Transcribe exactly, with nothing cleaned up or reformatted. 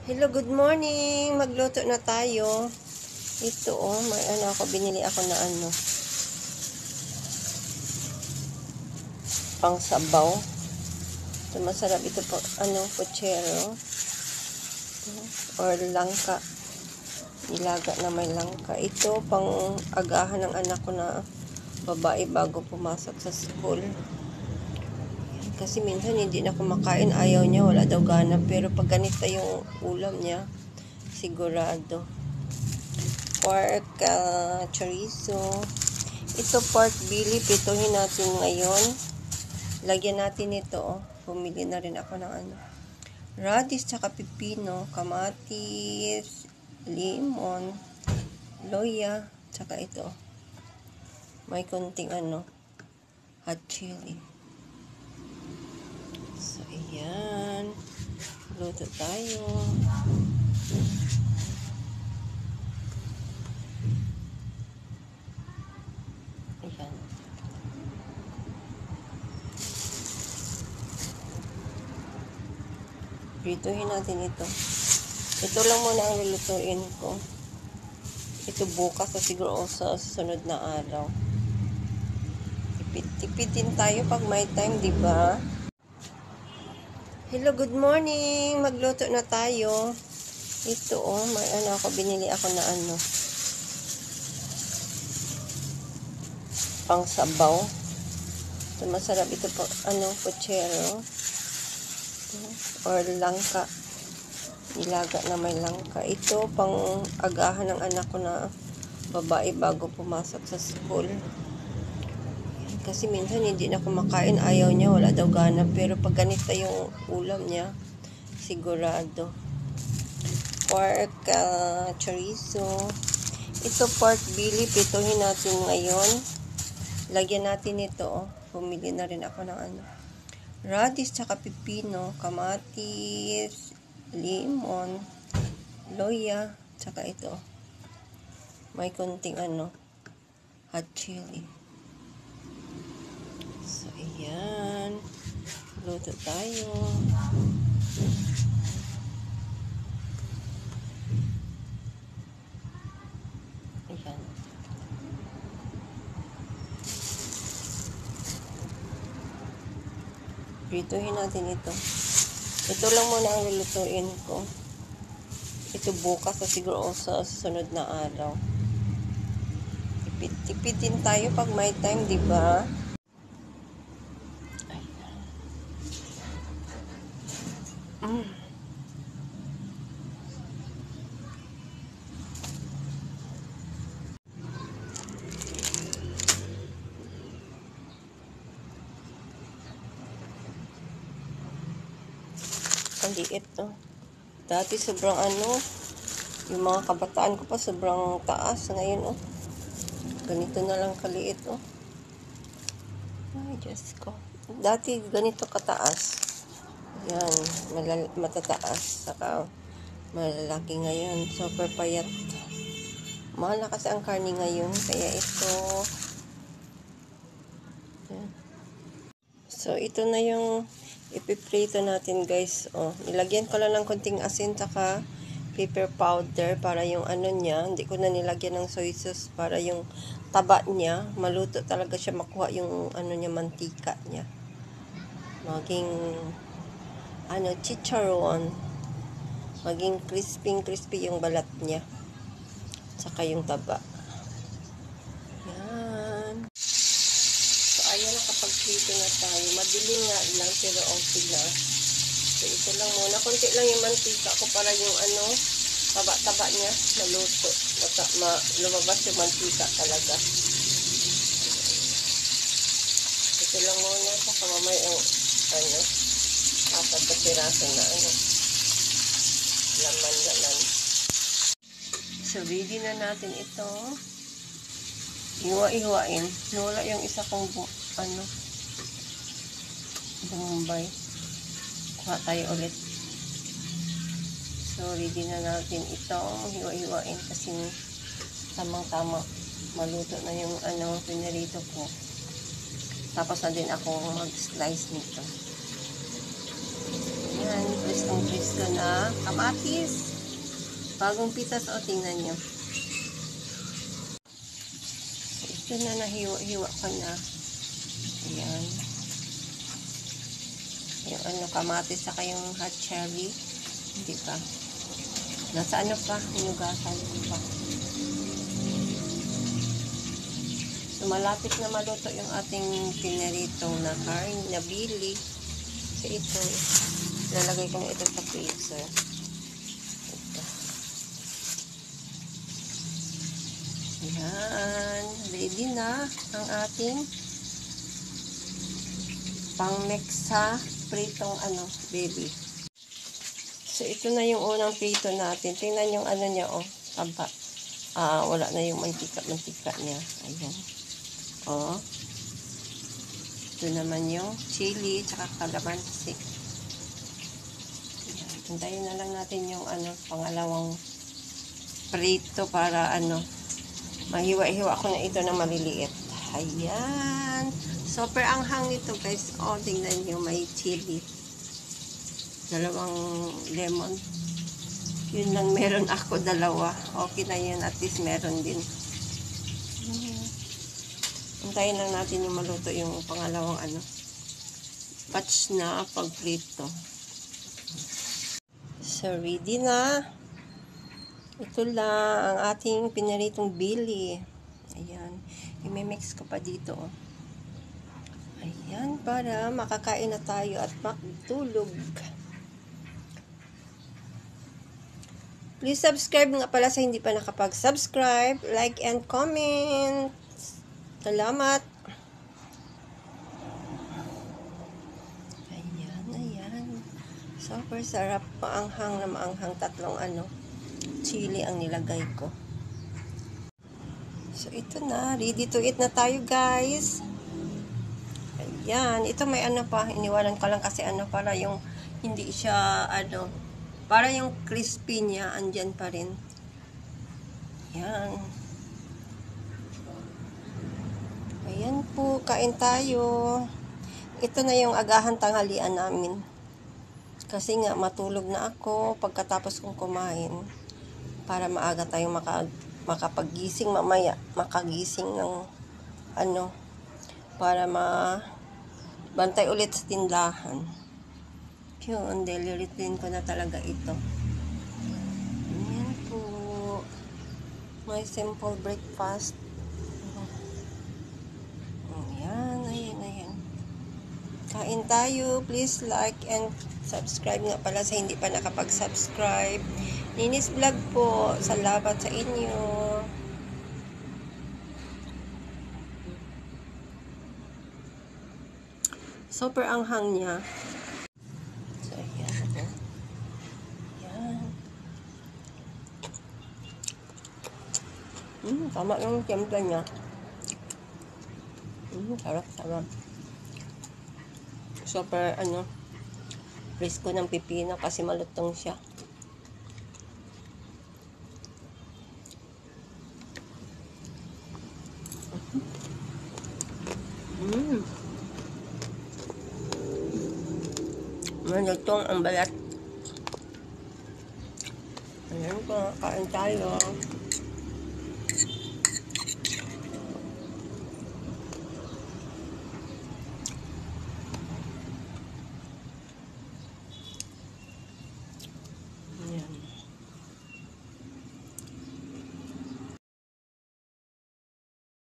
Hello, good morning. Magluto na tayo. Ito oh, may ano ako, binili ako na ano, pang sabaw. Ito masarap ito po, ano, puchero. Or langka. Nilaga na may langka. Ito pang agahan ng anak ko na babae bago pumasok sa school. Kasi minsan hindi na kumakain, ayaw niya, wala daw gana. Pero pag ganito yung ulam niya, sigurado. Pork, uh, chorizo. Ito pork belly, pituhin natin ngayon. Lagyan natin ito, oh. Bumili na rin ako ng ano. Raddish, tsaka pipino, kamatis, lemon, loya, tsaka ito. May konting ano, hot chili. So, ayan. Luto tayo. Ayan. Prituhin natin ito. Ito lang muna ang lulutuin ko. Ito bukas o siguro sa susunod na araw. Tipid-tipidin tayo pag may time, di ba? Hello, good morning. Magluto na tayo. Ito oh, may ano ako, binili ako na ano, pang sabaw. Ito masarap ito po, ano, puchero. Or langka. Nilaga na may langka. Ito pang agahan ng anak ko na babae bago pumasok sa school. Kasi minsan hindi na kumakain, ayaw niya, wala daw gana. Pero pag ganito yung ulam niya, sigurado. Pork, uh, chorizo. Ito pork belly, pituhin natin ngayon. Lagyan natin ito, oh. Bumili na rin ako ng ano. Raddish, tsaka pipino, kamatis, lemon, loya, tsaka ito. May konting ano, hot chili. So, ayan. Luto tayo. Ayan. Prituhin natin ito. Ito lang muna ang lulutuin ko. Ito bukas o siguro sa susunod na araw. Tipid-tipidin tayo pag may time, di ba? Mm. Ang liit to. Dati sobrang ano, yung mga kabataan ko pa sobrang taas. Ngayon oh, ganito na lang kaliit oh. Ay, Diyos ko. Dati ganito kataas. Yan, malal- matataas. Saka malalaki ngayon. Super payat. Mahal na kasi ang karne ngayon. Kaya ito. Yan. So, ito na yung ipiprito natin, guys. Oh, nilagyan ko lang ng konting asin saka pepper powder para yung ano niya, hindi ko na nilagyan ng soy sauce para yung taba niya, maluto talaga siya, makuha yung ano niya, mantika niya. Maging ano, chicharon. Maging crispy-crispy yung balat niya. Saka yung taba. Yan. So, ayan, nakapag-prito na tayo. Madilim nga lang, pero okay na. So, ito lang muna. Kunti lang yung mantika ko para yung ano, taba-taba niya, maluto. Mata, ma, lumabas yung mantika talaga. Ito lang muna. Saka mamay yung, ano, apat na piraso na, ano, laman-laman. So, ready na natin ito. Iwa-iwain. Nawala yung isa kong, ano, Bombay. Kuha tayo ulit. So, ready na natin ito. Hiwa-hiwain kasi tamang-tama. Maluto na yung ano, pinarito ko. Tapos na din ako mag-slice nito. Yan, crispy crispy. ko na kamatis. Bagong pitas, o, tingnan nyo. Ito na, nahiwa-hiwa ko na. Ayan. Yung ano, kamatis, saka yung hot cherry. Hindi pa. Nasa ano pa, hinugasan ko pa. So, malapit na maluto yung ating pinaritong na karne na bili. So, ito, lalagay ko na ito sa freezer. Ito. Yan. Ready na ang ating pang-mix sa pritong ano, baby. So, ito na yung unang prito natin. Tingnan yung ano niya, oh, taba. Ah, wala na yung mantika-mantika niya. Ayan. Oh. Ito naman yung chili, tsaka kalamansi. Ayan. Hintayin na lang natin yung ano, pangalawang prito para ano, mahiwa-hiwa ko na ito na maliliit. Ayan. Super anghang nito, guys. Oh, tingnan nyo, may chili. Dalawang lemon. Yun lang meron ako, dalawa. Okay na yun, at least meron din. Hmm. Antayin lang natin yung maluto yung pangalawang ano, batch na pagprito. So, ready na. Ito lang ang ating pinaritong bili. Ayan. I-mix ko pa dito. Oh. Ayan, para makakain na tayo at matulog. Please subscribe nga pala sa hindi pa nakapag-subscribe. Like and comment. Salamat. Ayan, ayan. Super sarap. Maanghang na maanghang. Tatlong ano, chili ang nilagay ko. So, ito na. Ready to eat na tayo, guys. Ayan. Ito may ano pa. Iniwanan ko lang kasi ano para yung hindi siya ano, para yung crispy niya andyan pa rin. Ayan. Ayan po, kain tayo. Ito na yung agahan tanghalian namin. Kasi nga, matulog na ako pagkatapos kong kumain. Para maaga tayong maka, makapagising mamaya. Makagising ng ano, para mabantay ulit sa tindahan. Yun, daily routine ko na talaga ito. Ayan po. My simple breakfast. Ayan, ayan, ayan. Kain tayo. Please like and subscribe nga pala sa hindi pa nakapag-subscribe. Ninis Vlog po. Salamat sa inyo. Super anghang niya. So, ayan. Ayan. Hmm, tama yung timpla niya. Hmm, sarap, sarap. Super, ano, presko ng pipino kasi malutong siya. Hmm. Malutong ang balat. Ayan po, kain tayo.